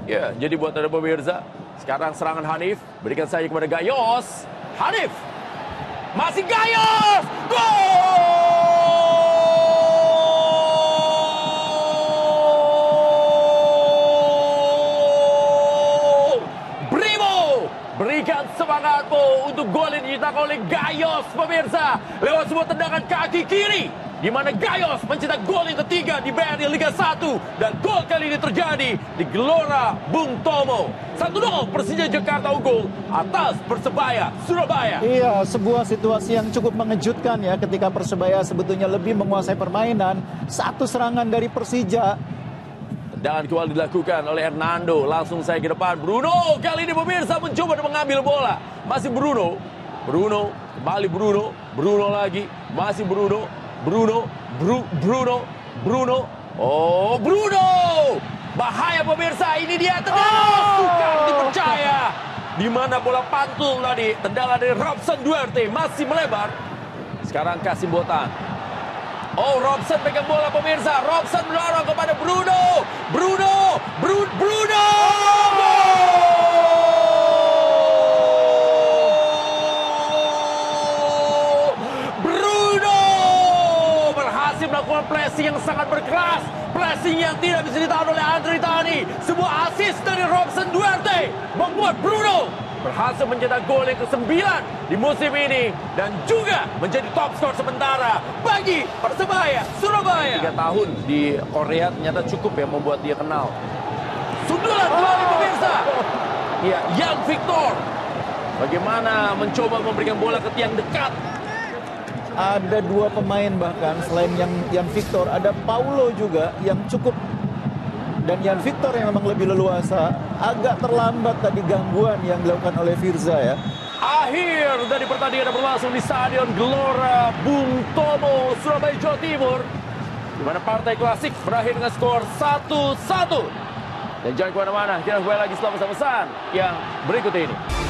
Ya, jadi buat Anda pemirsa, sekarang serangan Hanif, berikan saja kepada Gayos. Hanif! Masih Gayos! Gol! Brimo! Berikan semangatmu untuk gol yang dicetak oleh Gayos, pemirsa. Lewat sebuah tendangan kaki kiri, di mana Gayos mencetak gol yang ketiga di BRI Liga 1. Dan gol kali ini terjadi di Gelora Bung Tomo. 1-0 Persija Jakarta unggul atas Persebaya Surabaya. Iya, sebuah situasi yang cukup mengejutkan ya ketika Persebaya sebetulnya lebih menguasai permainan. Satu serangan dari Persija. Tendangan kembali dilakukan oleh Hernando. Langsung saya ke depan. Bruno kali ini pemirsa mencoba mengambil bola. Masih Bruno. Bruno, kembali Bruno. Bruno lagi. Masih Bruno. Bruno. Oh, Bruno! Bahaya pemirsa, ini dia tendangan. Bukan dipercaya. Di mana bola pantul tadi. Tendangan dari Robson Duarte masih melebar. Sekarang Kasim Botan. Oh, Robson pegang bola pemirsa. Robson mendorong kepada Bruno. Bruno! Berhasil melakukan pressing yang sangat berkeras. Pressing yang tidak bisa ditahan oleh Andre Tani. Sebuah assist dari Robson Duarte membuat Bruno berhasil mencetak gol yang ke-9 di musim ini. Dan juga menjadi top skor sementara bagi Persebaya Surabaya. 3 tahun di Korea ternyata cukup ya membuat dia kenal. Sundulan kembali pemirsa. Ya, Yan Victor. Bagaimana mencoba memberikan bola ke tiang dekat. Ada 2 pemain bahkan selain Yan Victor, ada Paulo juga yang cukup. Dan Yan Victor yang memang lebih leluasa. Agak terlambat tadi gangguan yang dilakukan oleh Firza ya. Akhir dari pertandingan yang berlangsung di Stadion Gelora Bung Tomo, Surabaya, Jawa Timur. Di mana partai klasik berakhir dengan skor 1-1. Dan jangan kemana-mana, kita kembali lagi setelah pesan-pesan yang berikut ini.